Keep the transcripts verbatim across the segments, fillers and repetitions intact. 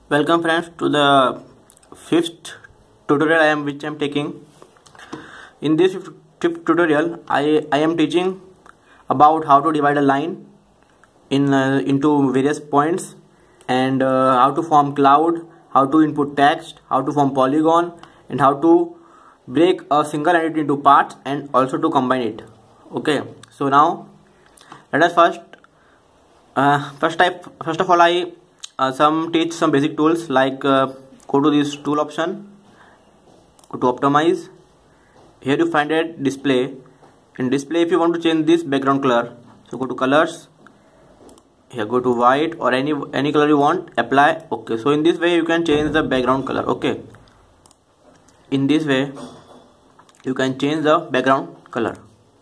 Welcome friends to the fifth tutorial I am which I am taking. In this fifth tutorial I, I am teaching about how to divide a line in uh, into various points and uh, how to form cloud, how to input text, how to form polygon, and how to break a single entity into parts and also to combine it. Okay, so now let us first uh, first type first of all I Uh, some teach some basic tools like uh, go to this tool option, go to optimize. Here you find a display. In display, if you want to change this background color, so go to colors. Here go to white or any any color you want. Apply. Okay. So in this way you can change the background color. Okay. In this way you can change the background color.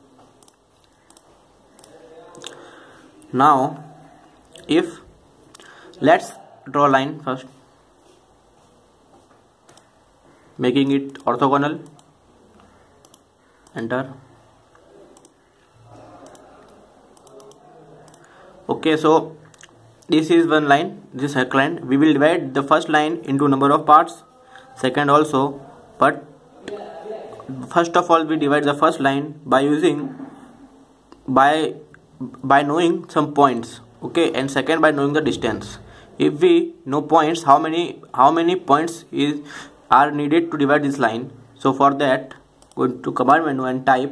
Now if let's draw a line first, making it orthogonal. Enter. Okay, so this is one line, this is a line. We will divide the first line into number of parts, second also, but first of all we divide the first line by using by by knowing some points. Okay, and second by knowing the distance. If we know points, how many how many points is are needed to divide this line, so for that go to command menu and type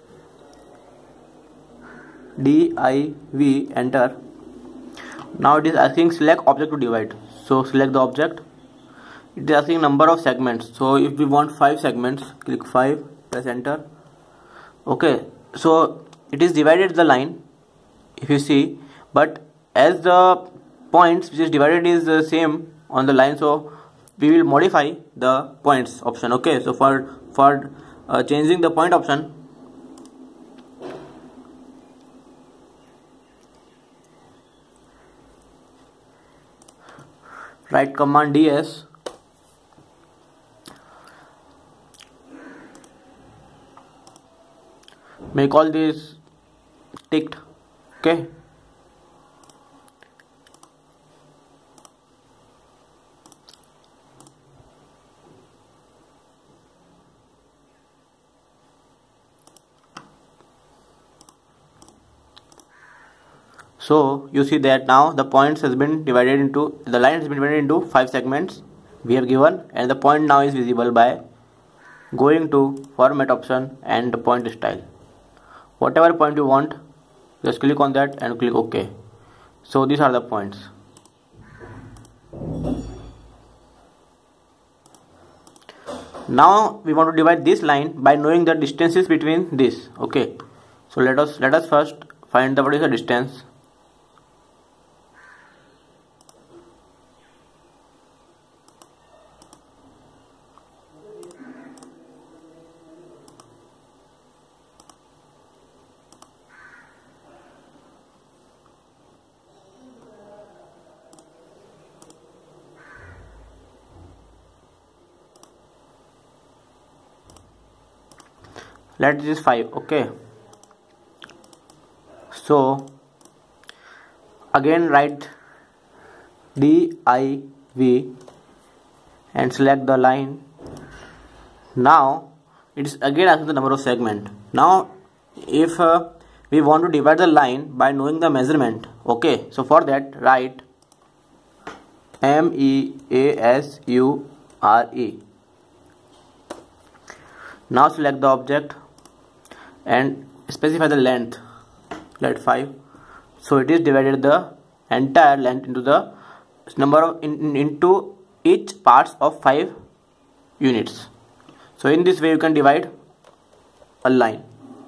div, enter. Now it is asking select object to divide, so select the object. It is asking number of segments, so if we want five segments, click five, press enter. Okay, so it is divided the line, if you see, but as the points which is divided is the same on the line, so we will modify the points option. Okay, so for for uh, changing the point option, write command ds, make all these ticked. Okay, so you see that now the points has been divided into the line has been divided into five segments we have given, and the point now is visible by going to format option and the point style. Whatever point you want, just click on that and click OK. So these are the points. Now we want to divide this line by knowing the distances between this. Okay, so let us let us first find the what is the distance. Let this is five. Okay, so again write div and select the line. Now it is again asking the number of segment. Now if uh, we want to divide the line by knowing the measurement, okay, so for that write M E A S U R E. Now select the object and specify the length, let five. So it is divided the entire length into the number of in, in, into each parts of five units. So in this way you can divide a line.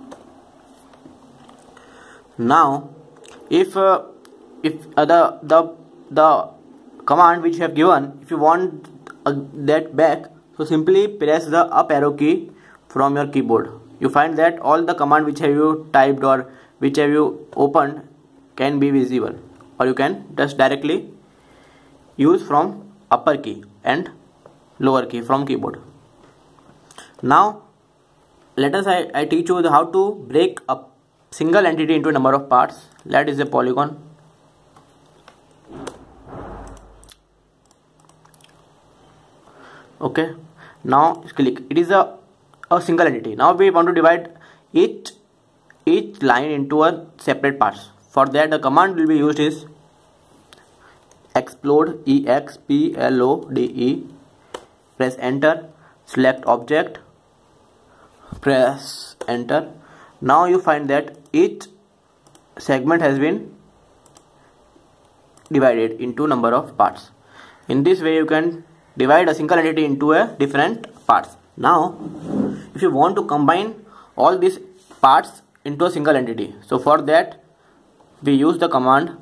Now if uh, if uh, the the the command which you have given, if you want uh, that back, so simply press the up arrow key from your keyboard. You find that all the command which have you typed or which have you opened can be visible, or you can just directly use from upper key and lower key from keyboard. Now let us I, I teach you the how to break a single entity into a number of parts. That is a polygon. Okay, now click. It is a, a single entity. Now we want to divide each each line into a separate parts. For that the command will be used is explode, E X P L O D E. Press enter, select object, press enter. Now you find that each segment has been divided into number of parts. In this way you can divide a single entity into a different parts. Now if you want to combine all these parts into a single entity, so for that we use the command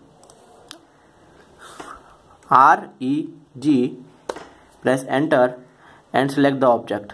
R E G, press enter and select the object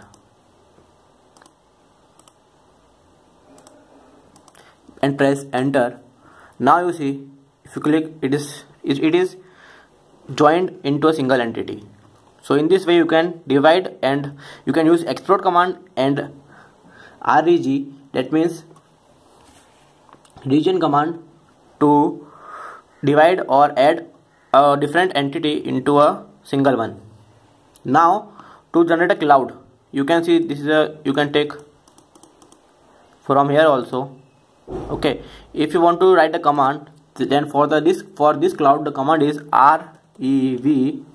and press enter. Now you see, if you click, it is it is joined into a single entity. So in this way you can divide, and you can use explode command and R E G, that means region command, to divide or add a different entity into a single one. Now to generate a cloud, you can see this is a, you can take from here also. Okay, if you want to write a command, then for the this for this cloud the command is R E V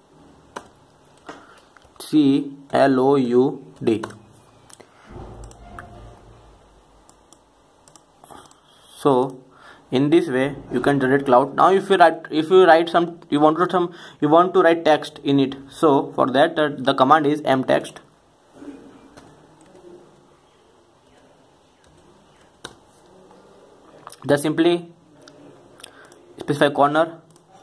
C L O U D. So in this way you can generate cloud. Now if you write if you write some you want to some you want to write text in it, so for that uh, the command is mtext. Just simply specify corner,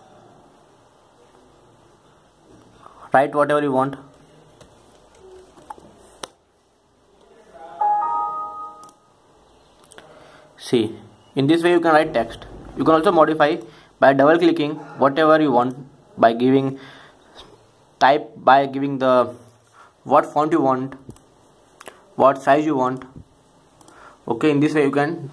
write whatever you want. See, in this way you can write text. You can also modify by double clicking whatever you want, by giving type, by giving the what font you want, what size you want. Okay, in this way you can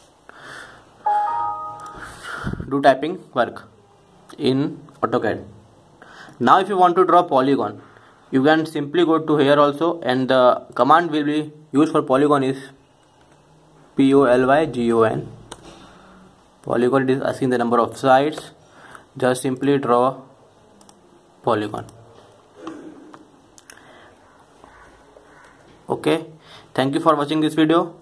do typing work in AutoCAD. Now if you want to draw polygon, you can simply go to here also, and the command will be used for polygon is P O L Y G O N. Polygon, it is asking the number of sides. Just simply draw polygon. Okay, thank you for watching this video.